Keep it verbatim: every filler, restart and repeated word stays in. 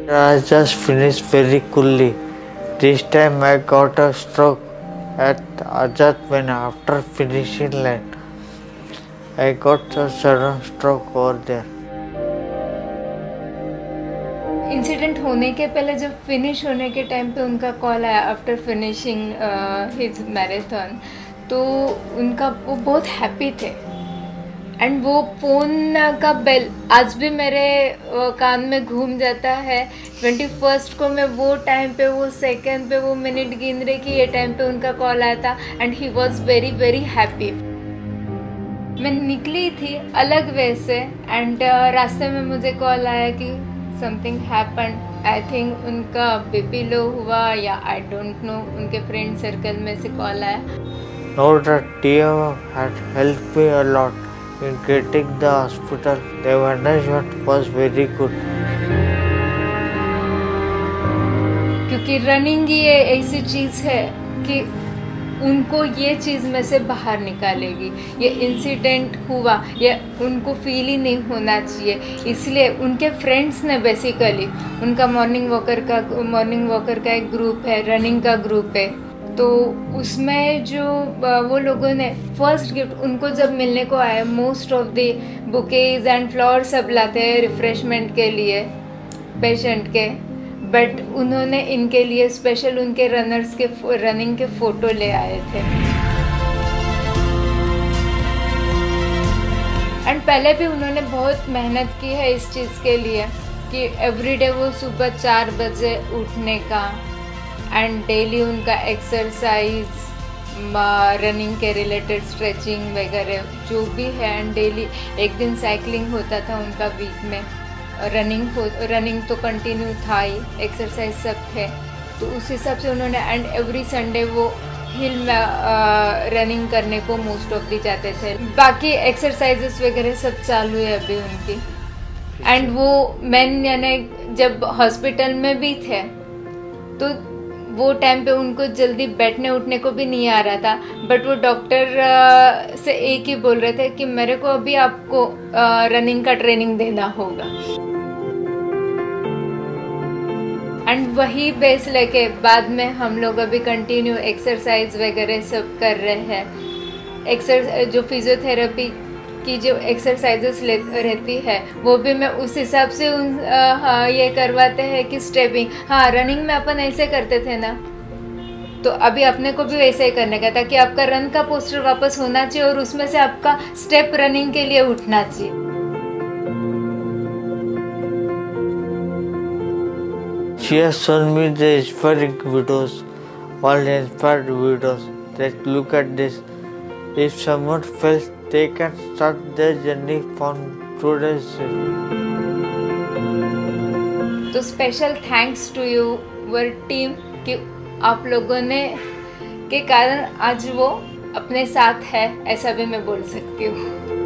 I just finished very coolly. This time I got a stroke at Azad when after finishing line. I got a sudden stroke over there. Incident होने के पहले जब finish होने के time पे उनका call आया after finishing his marathon, तो उनका वो बहुत हैप्पी थे एंड वो फ़ोन का बेल आज भी मेरे uh, कान में घूम जाता है। ट्वेंटी फर्स्ट को मैं वो टाइम पे वो सेकंड पे वो मिनट गिन रही कि ये टाइम पे उनका कॉल आया था and he was very very happy. मैं निकली थी अलग वे से एंड uh, रास्ते में मुझे कॉल आया कि समथिंग हैपेंड। आई थिंक उनका बीपी लो हुआ या आई डोंट नो, उनके फ्रेंड सर्कल में से कॉल आया। No, the T M had helped me a lot in getting the hospital. The management was very good. क्योंकि रनिंग ये ऐसी चीज़ है कि उनको ये चीज़ में से बाहर निकालेगी। ये इंसिडेंट हुआ ये उनको फील ही नहीं होना चाहिए, इसलिए उनके फ्रेंड्स ने बेसिकली उनका मॉर्निंग वॉकर का मॉर्निंग वॉकर का एक ग्रुप है, रनिंग का ग्रुप है, तो उसमें जो वो लोगों ने फर्स्ट गिफ्ट उनको जब मिलने को आया, most of the bouquets and flower सब लाते हैं रिफ्रेशमेंट के लिए पेशेंट के, बट उन्होंने इनके लिए स्पेशल उनके रनर्स के रनिंग के फ़ोटो ले आए थे। एंड पहले भी उन्होंने बहुत मेहनत की है इस चीज़ के लिए कि एवरीडे वो सुबह चार बजे उठने का एंड डेली उनका एक्सरसाइज, रनिंग के रिलेटेड स्ट्रेचिंग वगैरह जो भी है, एंड डेली एक दिन साइकिलिंग होता था उनका वीक में, रनिंग हो रनिंग तो कंटिन्यू था ही, एक्सरसाइज सब थे, तो उस हिसाब से उन्होंने एंड एवरी संडे वो हिल में रनिंग करने को मोस्ट ऑफ दी जाते थे। बाकी एक्सरसाइजेस वगैरह सब चालू है अभी उनकी। एंड वो मैन यानी जब हॉस्पिटल में भी थे तो वो टाइम पे उनको जल्दी बैठने उठने को भी नहीं आ रहा था, बट वो डॉक्टर से एक ही बोल रहे थे कि मेरे को अभी आपको रनिंग का ट्रेनिंग देना होगा। एंड वही बेस लेके बाद में हम लोग अभी कंटिन्यू एक्सरसाइज वगैरह सब कर रहे हैं। एक्सरसाइज जो फिजियोथेरेपी की जो एक्सरसाइजेस रहती है वो भी मैं उस हिसाब से उन आ, हाँ, ये करवाते हैं कि स्टेपिंग, हाँ रनिंग में अपन ऐसे करते थे ना, तो अभी अपने को भी वैसे ही करने का, ताकि आपका रन का पोस्टर वापस होना चाहिए और उसमें से आपका स्टेप रनिंग के लिए उठना चाहिए। She has shown me the inspiring videos, all the inspired videos. Let's look at this. If someone feels they can start their journey from today's day. तो special thanks to your team कि आप लोगों ने के कारण आज वो अपने साथ है, ऐसा भी मैं बोल सकती हूँ।